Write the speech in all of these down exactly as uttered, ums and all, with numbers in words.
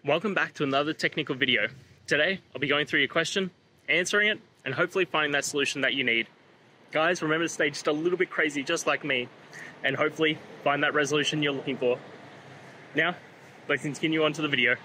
Welcome back to another technical video. Today, I'll be going through your question, answering it, and hopefully finding that solution that you need. Guys, remember to stay just a little bit crazy, just like me, and hopefully find that resolution you're looking for. Now, let's continue on to the video.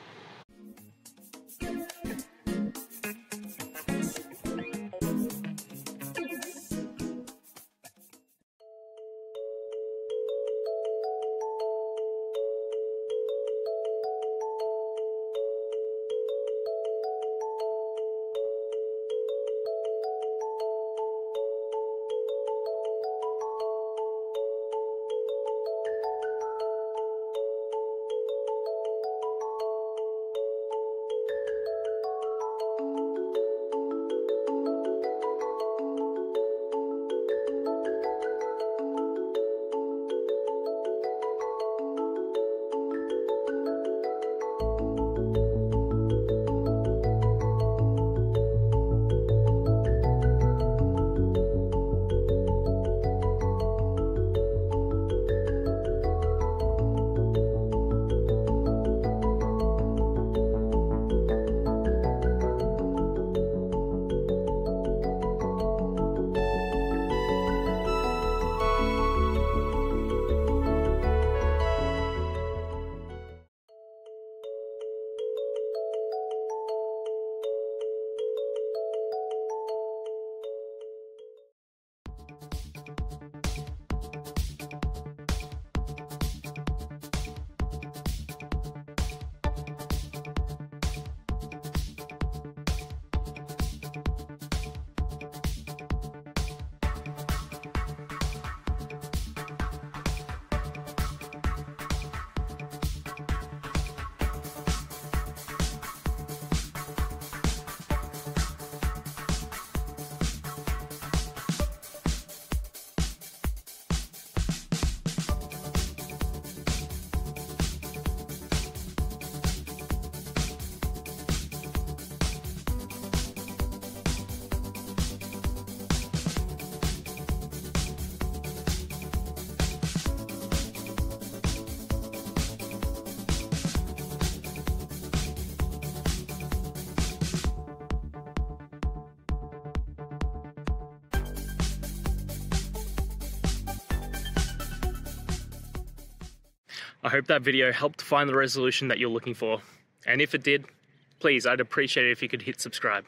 I hope that video helped find the resolution that you're looking for. And if it did, please, I'd appreciate it if you could hit subscribe.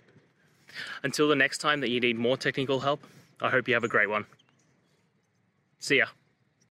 Until the next time that you need more technical help, I hope you have a great one. See ya.